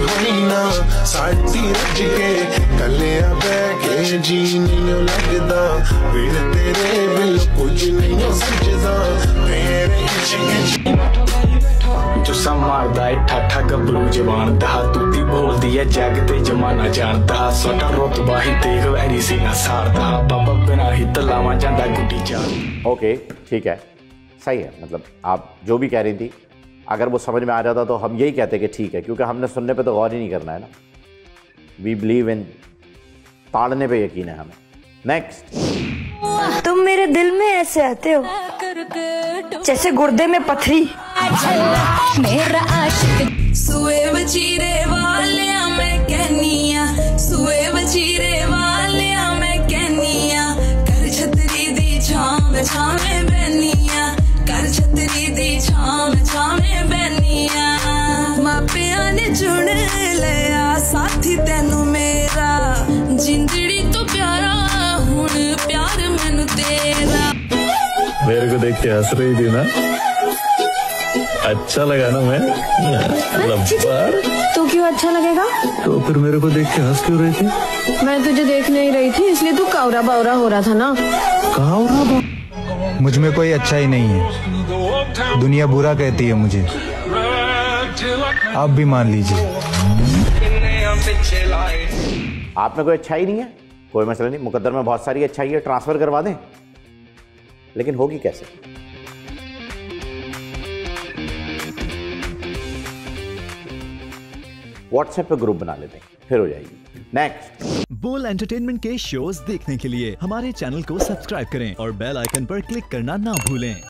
होनी ना साडी रज के कलिया बैके जी नहीं लगदा बिन तेरे बिल कुछ नहीं सजदा मेरे इश्क जुस्सा मारदा है ठाठा गबरू जवान दा तुती बोलदी है जग ते जमाना जानदा साडा रुतबा ही देख वैरी सीना सारदा बाबा बिना ही तलावा जांदा गुड्डी चाल। ओके ठीक है, सही है। मतलब आप जो भी कह रही थी अगर वो समझ में आ जाता तो हम यही कहते कि ठीक है, क्योंकि हमने सुनने पे तो गौर ही नहीं करना है ना। वी बिलीव इन ताड़ने पे यकीन है हमें। नेक्स्ट। तुम मेरे दिल में ऐसे आते हो जैसे गुर्दे में पथरी। मेरा आशिक सुए वजीरे वालिया मैं कहनिया सुए वजीरे वालिया मैं कहनिया कर छतरी दी छाम छामे बहनिया कर छतरी दी छाम छामे बहनिया मापिया ने चुन लिया साथी तेनू मेरा जिंदड़ी तो प्यारा हुण प्यार मैनू तेरा। मेरे को देख के हंस रही थी ना, अच्छा लगा ना? मैं लब्बार तो क्यों अच्छा लगेगा? तो फिर मेरे को देख के हंस क्यों रही थी? मैं तुझे देख नहीं रही थी इसलिए तू कावरा बावरा हो रहा था ना। कावरा? मुझ में कोई अच्छा ही नहीं है, दुनिया बुरा कहती है मुझे, आप भी मान लीजिए। आप में कोई अच्छाई नहीं है, कोई मसला नहीं, मुकद्दर में बहुत सारी अच्छाई है, ट्रांसफर करवा दें, लेकिन होगी कैसे? व्हाट्सएप पे ग्रुप बना लेते हैं, फिर हो जाएगी। नेक्स्ट। बोल एंटरटेनमेंट के शोज देखने के लिए हमारे चैनल को सब्सक्राइब करें और बेल आइकन पर क्लिक करना ना भूलें।